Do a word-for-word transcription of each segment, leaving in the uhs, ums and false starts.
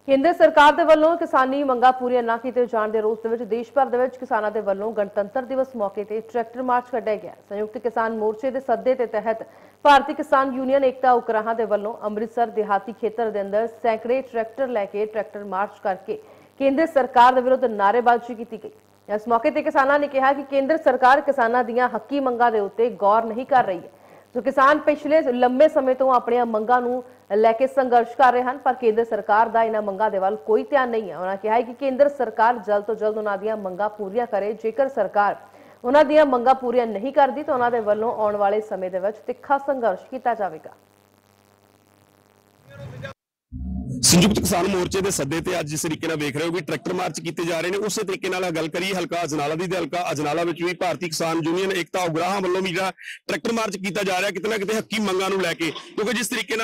केंद्र सरकार दे वल्लों किसानी मंगां पूरीआं ना कीते जाण दे रोस दे विच देश भर दे विच किसानां दे वल्लों गणतंत्र दिवस मौके ते ट्रैक्टर मार्च कड्ढिआ गया। संयुक्त किसान मोर्चे दे सद्दे दे तहत भारतीय किसान यूनियन एकता उकराहां दे वल्लों अमृतसर देहाती खेतर दे अंदर सैकड़े ट्रैक्टर लैके ट्रैक्टर मार्च करके केंद्र सरकार दे विरुद्ध नारेबाजी की गई। इस मौके ते किसानां ने कहा कि केंद्र सरकार किसानां दीआं हक्की मंगां दे उत्ते गौर नहीं कर रही है। तो किसान पिछले लंबे समय तो अपनी मंगां नूं लैके संघर्ष कर रहे हैं, पर केंद्र सरकार का इन्हां मंगां दे वल कोई ध्यान नहीं है। उन्होंने कहा कि केंद्र सरकार जल्द तो जल्द उन्हां दीआं मंगां पूरीआं करे। जेकर सरकार उन्हां दीआं मंगां पूरीआं नहीं करती तो उन्हां दे वल्लों आउण वाले समय दे विच तिखा संघर्ष कीता जावेगा। संयुक्त किसान मोर्चे के सद्दे ते अज जिस तरीके नाल वेख रहे हो कि ट्रैक्टर मार्च किए जा रहे हैं, उस तरीके नाल गल करिए हलका अजनाला की, हलका अजनाला विच भी भारतीय किसान यूनियन एकता उगराहां वल्लों भी जिहड़ा ट्रैक्टर मार्च किया जा रहा किते ना किते हक्की मंगां नूं लैके, क्योंकि जिस तरीके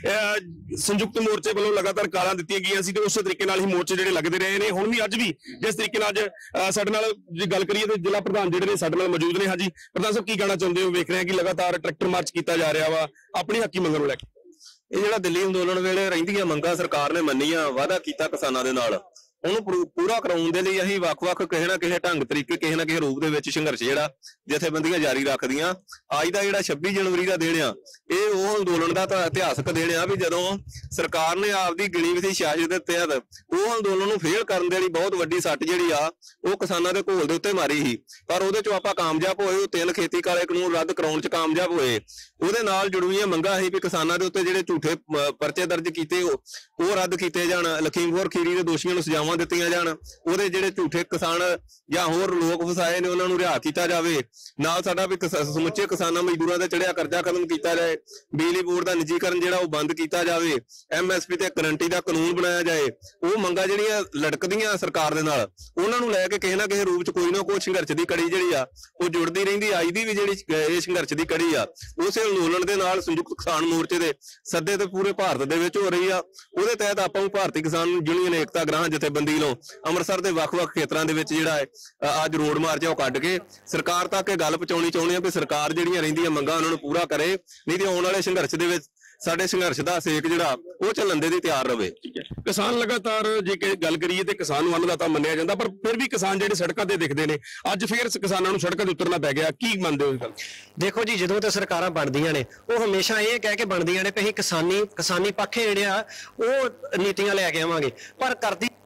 नाल संयुक्त मोर्चे वल्लों लगातार कालां दित्तियां गईयां सी ते उस तरीके नाल ही मोर्चे जिहड़े लगदे रहे ने। हुण भी अज भी जिस तरीके नाल अज साडे नाल जे गल करिए तो जिला प्रधान जिहड़े ने साडे नाल मौजूद ने। हाँ जी प्रधान साहब, की कहना चाहुंदे हो? वेख रहे हैं कि लगातार ट्रैक्टर मार्च किया जा रहा वा अपनी हक्की मंगां नूं लैके। ਇਹ ਜਿਹੜਾ ਦਿੱਲੀ ਅੰਦੋਲਨ ਵੇਲੇ ਰਹਿੰਦੀਆਂ ਮੰਗਾਂ ਸਰਕਾਰ ਨੇ ਮੰਨੀਆਂ, ਵਾਅਦਾ ਕੀਤਾ ਕਿਸਾਨਾਂ ਦੇ ਨਾਲ, ਉਹਨੂੰ ਪੂਰਾ ਕਰਾਉਣ ਦੇ ਲਈ ਅਸੀਂ ਵੱਖ-ਵੱਖ ਕਿਸੇ ਨਾ ਕਿਸੇ ਢੰਗ ਤਰੀਕੇ ਕਿਸੇ ਨਾ ਕਿਸੇ ਰੂਪ ਦੇ ਵਿੱਚ ਸੰਘਰਸ਼ ਜਿਹੜਾ ਜਥੇਬੰਦੀਆਂ ਜਾਰੀ ਰੱਖਦੀਆਂ। ਅੱਜ ਦਾ ਜਿਹੜਾ ਛੱਬੀ ਜਨਵਰੀ ਦਾ ਦਿਨ ਆ, ਇਹ ਉਹ ਅੰਦੋਲਨ ਦਾ ਤਾਂ ਇਤਿਹਾਸਕ ਦਿਨ ਆ ਵੀ ਜਦੋਂ ਸਰਕਾਰ ਨੇ ਆਪਦੀ ਗਿਣੀ ਵਿਧੀ ਸਿਆਸਤ ਦੇ ਤਹਿਤ ਉਹ ਅੰਦੋਲਨ ਨੂੰ ਫੇਲ ਕਰਨ ਦੇ ਲਈ ਬਹੁਤ ਵੱਡੀ ਸੱਟ ਜਿਹੜੀ ਆ ਉਹ ਕਿਸਾਨਾਂ ਦੇ ਘੋਲ ਦੇ ਉੱਤੇ ਮਾਰੀ ਸੀ। ਪਰ ਉਹਦੇ ਚੋਂ ਆਪਾਂ ਕਾਮਯਾਬ ਹੋਏ, ਉਹ ਤਿੰਨ ਖੇਤੀ ਕਾਲੇ ਕਾਨੂੰਨ ਰੱਦ ਕਰਾਉਣ ਚ ਕਾਮਯਾਬ ਹੋਏ। ਉਹਦੇ ਨਾਲ ਜੁੜੀਆਂ ਮੰਗਾਂ ਸੀ ਵੀ ਕਿਸਾਨਾਂ ਦੇ ਉੱਤੇ ਜਿਹੜੇ ਝੂਠੇ ਪਰਚੇ ਦਰਜ ਕੀਤੇ ਉਹ ਰੱਦ ਕੀਤੇ ਜਾਣ, ਲਖੀਮਪੁਰ ਖੀਰੀ ਦੇ ਦੋਸ਼ੀਆਂ ਨੂੰ ਸਜ਼ਾਵਾਂ ਦਿੱਤੀਆਂ ਜਾਣ, ਉਹਦੇ ਜਿਹੜੇ ਝੂਠੇ ਕਿਸਾਨ ਜਾਂ ਹੋਰ ਲੋਕ ਫਸਾਏ ਨੇ ਉਹਨਾਂ ਨੂੰ ਰਿਹਾ ਕੀਤਾ ਜਾਵੇ। ਨਾਲ ਸਾਡਾ ਵੀ ਸਮੁੱਚੇ ਕਿਸਾਨਾਂ ਮਜ਼ਦੂਰਾਂ ਤੇ ਚੜਿਆ ਕਰਜ਼ਾ ਖਤਮ ਕੀਤਾ ਜਾਏ, ਬਿਜਲੀ ਬੋਰਡ ਦਾ ਨਿੱਜੀਕਰਨ ਜਿਹੜਾ ਉਹ ਬੰਦ ਕੀਤਾ ਜਾਵੇ, ਐਮਐਸਪੀ ਤੇ ਗਰੰਟੀ ਦਾ ਕਾਨੂੰਨ ਬਣਾਇਆ ਜਾਏ। ਉਹ ਮੰਗਾਂ ਜਿਹੜੀਆਂ ਲੜਕਦੀਆਂ ਸਰਕਾਰ ਦੇ ਨਾਲ, ਉਹਨਾਂ ਨੂੰ ਲੈ ਕੇ ਕਿਸੇ ਨਾ ਕਿਸੇ ਰੂਪ ਚ ਕੋਈ ਨਾ ਕੋਈ ਸੰਘਰਸ਼ ਦੀ ਕੜੀ ਜਿਹੜੀ ਆ ਉਹ ਜੁੜਦੀ ਰਹਿੰਦੀ। ਅੱਜ ਦੀ ਵੀ ਜਿਹੜੀ ਇਹ ਸੰਘਰਸ਼ ਦੀ ਕੜੀ ਆ ਉਸੇ ਅੰਦੋਲਨ ਦੇ ਨਾਲ ਸੰਯੁਕਤ ਕਿਸਾਨ ਮੋਰਚੇ ਦੇ ਸੱਦੇ ਤੇ ਪੂਰੇ ਭਾਰਤ ਦੇ ਵਿੱਚ ਹੋ ਰਹੀ ਆ। ਉਹਦੇ ਤਹਿਤ ਆਪਾਂ ਨੂੰ ਭਾਰਤੀ ਕਿਸਾਨ ਯੂਨੀਅਨ ਏਕਤਾ ਗ੍ਰਾਹਾਂ ਜਥੇਬੰਦੀ ਨੂੰ ਅੰਮ੍ਰਿਤਸਰ ਦੇ ਵੱਖ-ਵੱਖ ਖੇਤਰਾਂ ਦੇ ਵਿੱਚ ਜਿਹੜਾ ਹੈ ਅੱਜ ਰੋਡ ਮਾਰਚ ਉਹ ਕੱਢ ਕੇ ਸਰਕਾਰ ਤੱਕ ਇਹ ਗੱਲ ਪਹੁੰਚਾਉਣੀ ਚਾਹੁੰਦੇ ਆ ਕਿ ਸਰਕਾਰ ਜਿਹੜੀਆਂ ਰਹਿੰਦੀਆਂ ਮੰਗਾਂ ਉਹਨਾਂ ਨੂੰ ਪੂਰਾ ਕਰੇ, ਨਹੀਂ ਤੇ ਆਉਣ ਵਾਲੇ ਸੰਘਰਸ਼ ਦੇ ਵਿੱਚ ਸਾਡੇ ਸੰਘਰਸ਼ ਦਾ ਸੇਕ ਜਿਹੜਾ ਉਹ ਚੱਲਣ ਦੇ ਲਈ ਤਿਆਰ ਰਵੇ। किसान लगातार जे गल करिए तो किसान अन्नदाता मन्निया जाता, पर फिर भी किसान जो सड़कों से दिखते हैं, अज फिर किसानों को सड़कों से उतरना पै गया। की मानते हो? देखो जी, जो तो सरकारां बनदियां ने वो हमेशा ये कह के बनदियां ने कि किसानी किसानी पक्ष जिहड़े आ वो नीतियां लैके आवांगे, पर करदी